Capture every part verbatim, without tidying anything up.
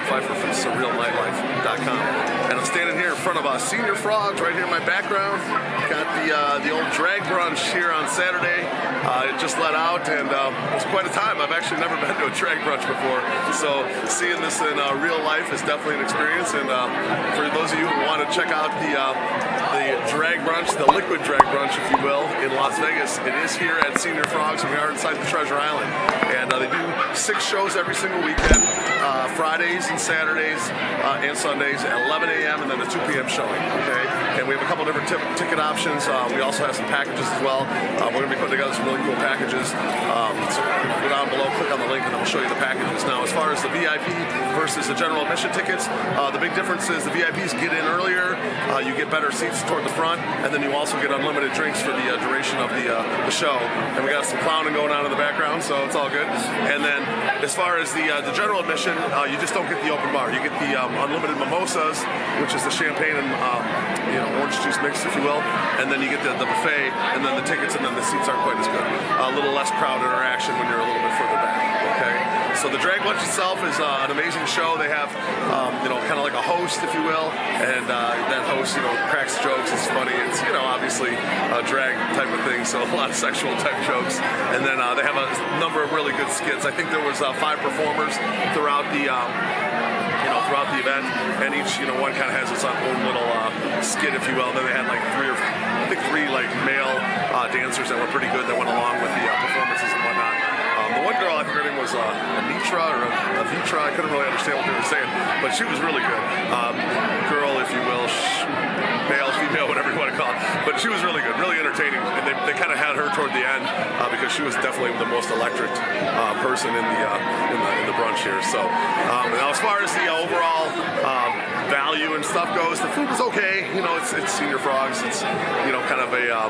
Pfeiffer from Surreal Nightlife dot com. And I'm standing here in front of uh, Senior Frogs right here in my background. Got the uh, the old drag brunch here on Saturday. Uh, it just let out, and uh, it was quite a time. I've actually never been to a drag brunch before, so seeing this in uh, real life is definitely an experience. And uh, for those of you who want to check out the uh, the drag brunch, the Liquid Drag Brunch, if you will, in Las Vegas, it is here at Senior Frogs, and we are inside the Treasure Island. And uh, they do six shows every single weekend, uh, Fridays and Saturdays uh, and Sundays at eleven A M and then a two P M showing. Okay, and we have a couple different tip ticket options. Uh, we also have some packages as well. Uh, we're going to be putting together some really cool packages. Um, so go down below, click on the link, and then we'll show you the packages. Now, as far as the V I P versus the general admission tickets, uh, the big difference is the V I Ps get in earlier. Uh, you get better seats toward the front, and then you also get unlimited drinks for the uh, duration of the uh, the show. And we got some clowning going on in the background, so it's all good. And then, as far as the uh, the general admission, uh, you just don't get the open bar. You get the um, unlimited mimosas, which is the champagne and um, you know, orange juice mix, if you will. And then you get the, the buffet, and then the tickets, and then the seats aren't quite as good. Uh, a little less crowd interaction when you're a little bit further back. Okay. So the drag brunch itself is uh, an amazing show. They have, um, you know, kind of like a host, if you will, and uh, that host, you know, cracks jokes. It's funny. It's, you know, obviously a drag type of thing, so a lot of sexual type jokes. And then uh, they have a number of really good skits. I think there was uh, five performers throughout the. Um, you know, throughout the event, and each, you know, one kind of has its own little uh, skit, if you will. And then they had like three or, I think three like male uh, dancers that were pretty good that went along with the uh, performances and whatnot. Um, the one girl, I think her name was uh, Anitra or Avitra, I couldn't really understand what they were saying, but she was really good. Um, girl, if you will, male, female, whatever you want to call it, but she was really good, really entertaining, and they, they kind of had her toward the end uh, because she was definitely the most electric uh, person in the, uh, in the in the brunch here. So um, now as far as the uh, overall um, value and stuff goes, the food was okay. You know, it's it's Senior Frogs. It's, you know, kind of a um,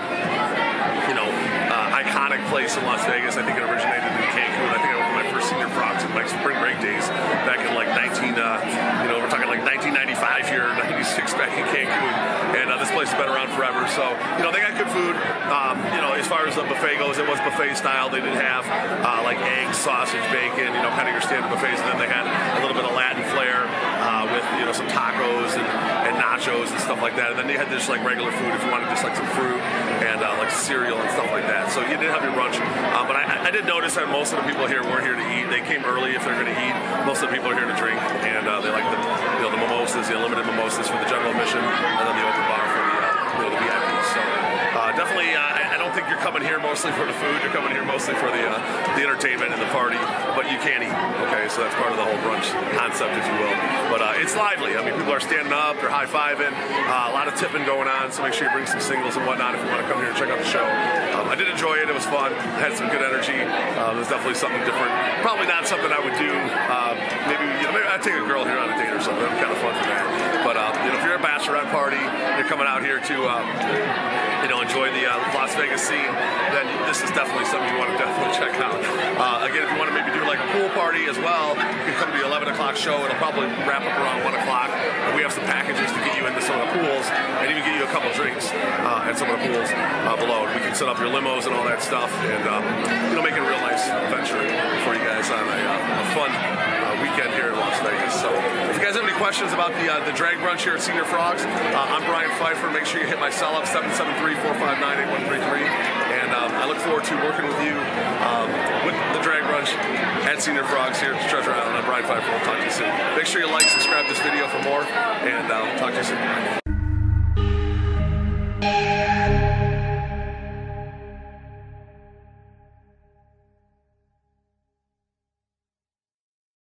you know uh, iconic place in Las Vegas. I think it originated in Cancun. I think I went to my first Senior Frogs in like spring break days back in like nineteen uh, you know, we're talking like nineteen ninety-five here, ninety-six back in Cancun. And uh, this place has been around forever, so, you know, they got good food. Um, you know, as far as the buffet goes, it was buffet style. They did have uh, like eggs, sausage, bacon, you know, kind of your standard buffets. And then they had a little bit of Latin flair uh, with, you know, some tacos and, and nachos and stuff like that. And then they had just like regular food if you wanted just like some fruit and uh, like cereal and stuff like that. So you did have your brunch. Uh, but I, I did notice that most of the people here weren't here to eat. They came early if they're going to eat. Most of the people are here to drink, and uh, they like the, you know, the mimosas, the unlimited mimosas for the general admission, and then the open bar for the, uh, you know, the V I Ps. So uh, definitely, uh, I, I don't think you're coming here mostly for the food. You're coming here mostly for the uh, the entertainment and the party. But you can eat. Okay, so that's part of the whole brunch concept, if you will. But uh, it's lively. I mean, people are standing up, they're high fiving, uh, a lot of tipping going on. So make sure you bring some singles and whatnot if you want to come here and check out the show. Um, I did enjoy it. It was fun. Had some good energy. Uh, There's definitely something different. Probably not something I would do. Um, maybe, you know, maybe I'd take a girl here on a date or something. That'd be kind of fun for that. But uh, you know, if you're at a Bachelorette party, you're coming out here to um, you know, enjoy the uh, Las Vegas scene, then this is definitely something you want to definitely check out. Uh, again, if you want to maybe do like a pool party as well, you can come to the eleven o'clock show. It'll probably wrap up around one o'clock. We have some packages to get you into some of the pools and even get you a couple drinks uh, at some of the pools uh, below. We can set up your limos and all that stuff, and um, you know, make it a real nice adventure for you guys on a, uh, a fun uh, weekend here in Las Vegas. So if you guys have any questions about the uh, the drag brunch here at Senior Frogs, uh, I'm Brian Pfeiffer. Make sure you hit my cell up seven seven three, four five nine, eight one three three, and um, I look forward to working with you um, with the drag brunch at Senior Frogs here at the Treasure Island. I'm Brian Pfeiffer. We'll talk to you soon. Make sure you like, subscribe this video for more, and uh, we'll talk to you soon.